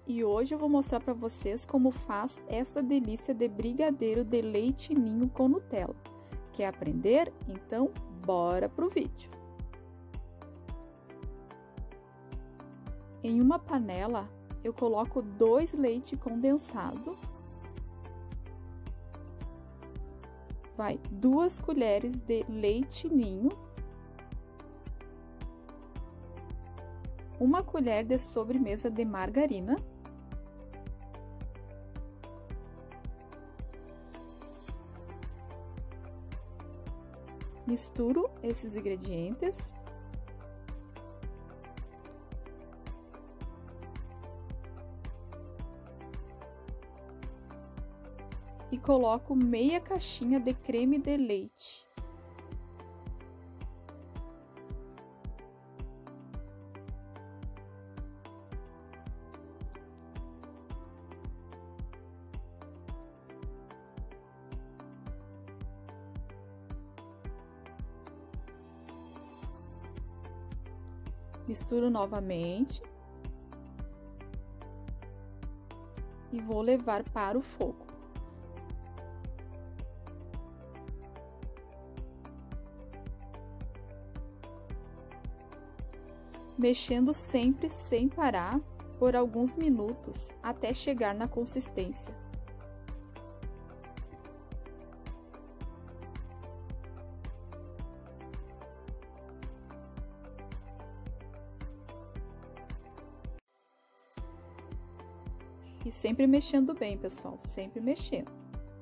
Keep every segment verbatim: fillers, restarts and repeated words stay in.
e hoje eu vou mostrar para vocês como faz essa delícia de brigadeiro de leite ninho com Nutella. Quer aprender? Então, bora pro vídeo! Em uma panela, eu coloco dois leite condensado, vai duas colheres de leite ninho, uma colher de sobremesa de margarina, misturo esses ingredientes e coloco meia caixinha de creme de leite. Misturo novamente e vou levar para o fogo. Mexendo sempre sem parar por alguns minutos até chegar na consistência. E sempre mexendo bem, pessoal, sempre mexendo.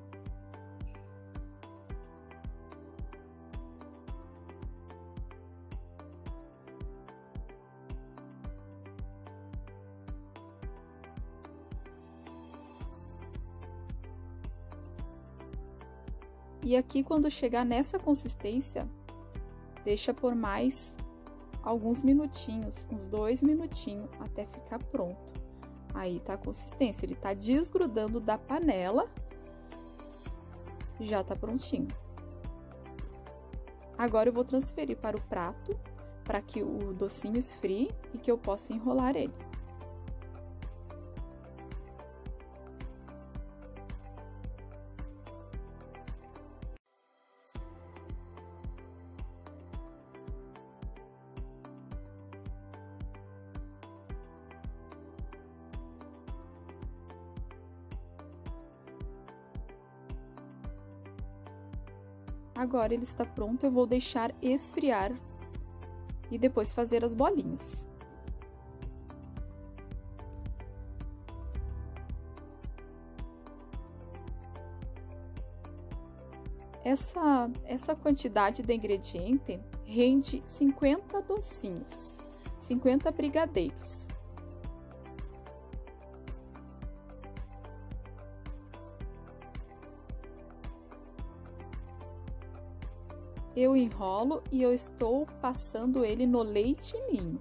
E aqui, quando chegar nessa consistência, deixa por mais alguns minutinhos, uns dois minutinhos, até ficar pronto. Aí tá a consistência, ele tá desgrudando da panela, já tá prontinho. Agora eu vou transferir para o prato, para que o docinho esfrie e que eu possa enrolar ele. Agora ele está pronto, eu vou deixar esfriar e depois fazer as bolinhas. Essa, essa quantidade de ingrediente rende cinquenta docinhos, cinquenta brigadeiros. Eu enrolo e eu estou passando ele no leite ninho.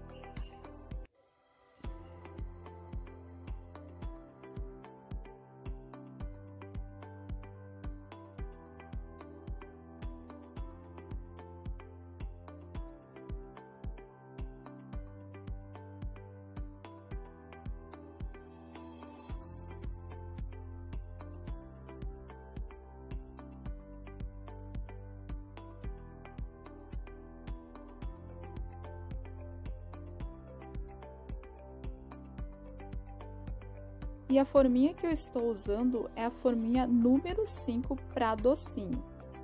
E a forminha que eu estou usando é a forminha número cinco para docinho.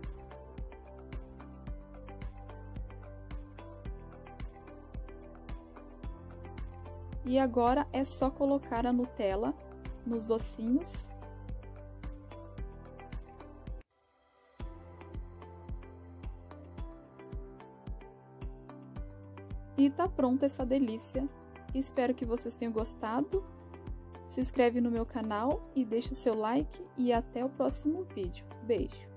E agora é só colocar a Nutella nos docinhos. E tá pronta essa delícia. Espero que vocês tenham gostado. Se inscreve no meu canal e deixa o seu like e até o próximo vídeo. Beijo!